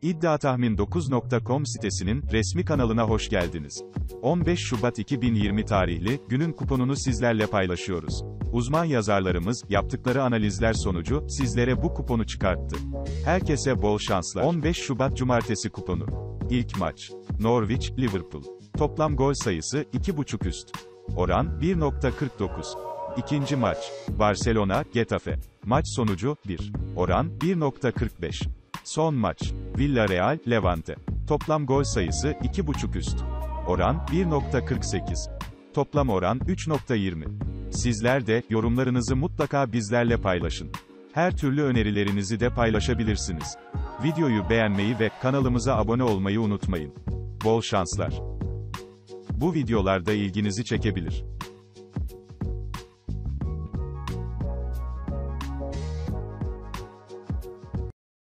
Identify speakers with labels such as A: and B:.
A: İddiatahmin9.com sitesinin resmi kanalına hoş geldiniz. 15 Şubat 2020 tarihli günün kuponunu sizlerle paylaşıyoruz. Uzman yazarlarımız yaptıkları analizler sonucu sizlere bu kuponu çıkarttı. Herkese bol şanslar. 15 Şubat Cumartesi kuponu. İlk maç. Norwich, Liverpool. Toplam gol sayısı 2.5 üst. Oran 1.49. İkinci maç. Barcelona, Getafe. Maç sonucu 1. Oran 1.45. Son maç. Villarreal, Levante. Toplam gol sayısı 2.5 üst. Oran 1.48. Toplam oran 3.20. Sizler de yorumlarınızı mutlaka bizlerle paylaşın. Her türlü önerilerinizi de paylaşabilirsiniz. Videoyu beğenmeyi ve kanalımıza abone olmayı unutmayın. Bol şanslar. Bu videolarda ilginizi çekebilir.